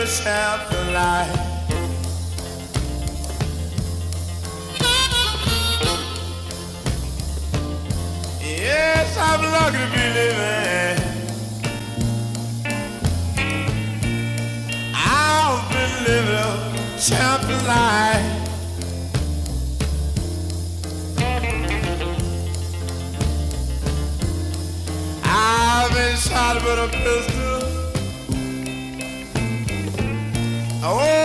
champion life. Yes, I'm lucky to be living. I've been living a champion life. I've been shot with a pistol. Oh,